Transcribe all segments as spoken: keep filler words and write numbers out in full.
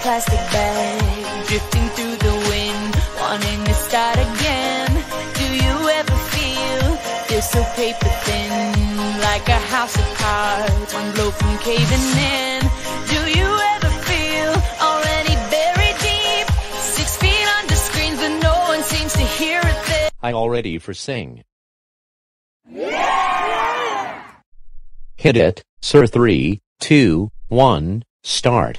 plastic bag, drifting through the wind, wanting to start again. Do you ever feel you're so paper thin, like a house of cards, one blow from caving in? Do you ever feel already buried deep, six feet under screens, but no one seems to hear it there? I already for sing. Hit it, sir. Three, two, one, start.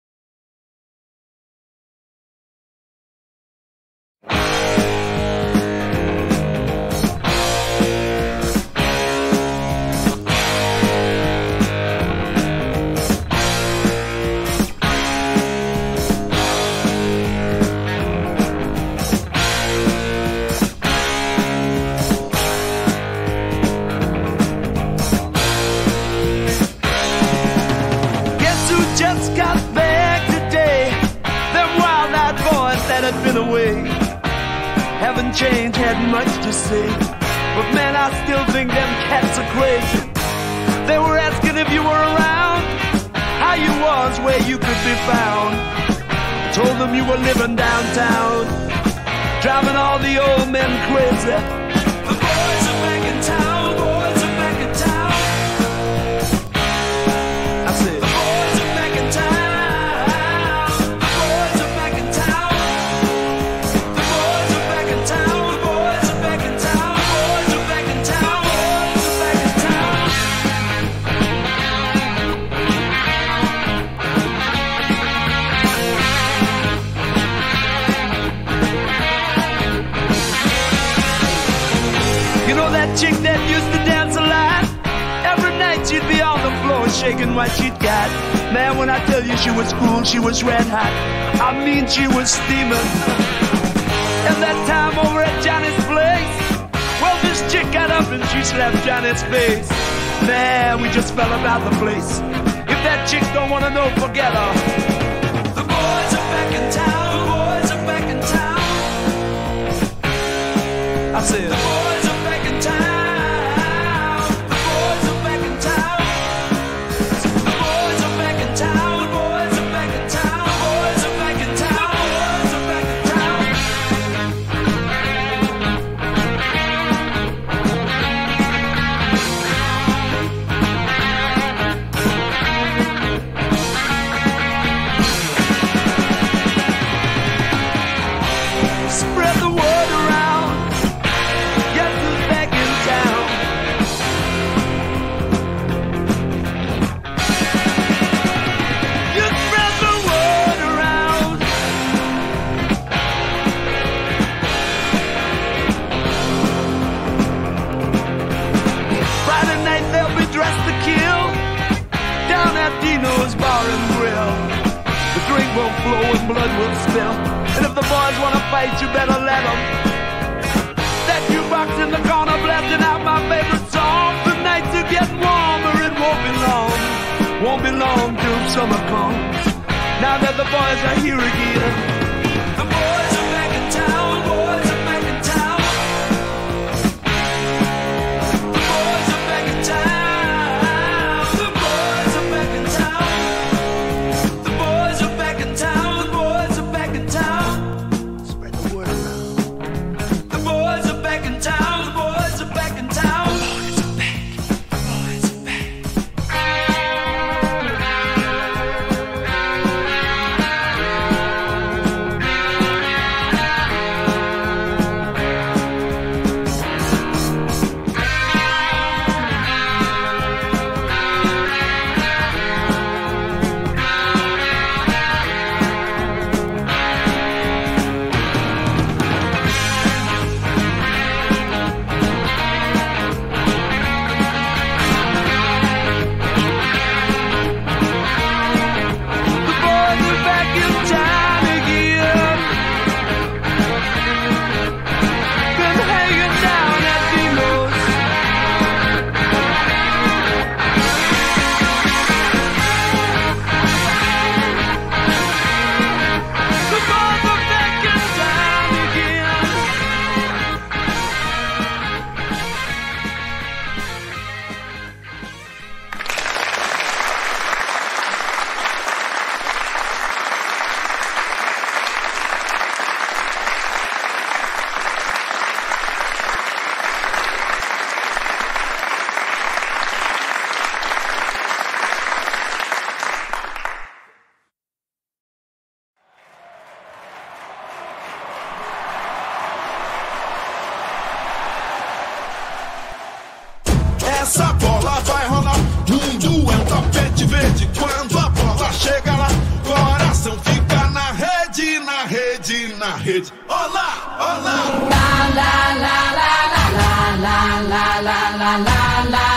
Had been away, haven't changed, had much to say, but man, I still think them cats are crazy. They were asking if you were around, how you was, where you could be found. Told them you were living downtown, driving all the old men crazy. The boys are back in town, boys are back in town. I said, the boys are back in town. Chick that used to dance a lot, every night she'd be on the floor shaking what she'd got. Man, when I tell you she was cool, she was red hot, I mean she was steaming. And that time over at Johnny's place, well, this chick got up and she slapped Johnny's face. Man, we just fell about the place. If that chick don't wanna know, forget her. The boys are back in town, the boys are back in town. I said, the boys are back in town. Blood will spill, and if the boys wanna fight, you better let them. That jukebox in the corner blasting out my favorite song. The nights are getting warmer, it won't be long, won't be long till summer comes. Now that the boys are here again, the boys are back in town, boys are back in town. The boys are back in town, the boys are back in town. The boys are back in town. essa bola vai rolar. Um duelo tapete verde. Quando a bola chega lá, coração fica na rede, na rede, na rede. Olá, olá. La la la la la la la la la la la.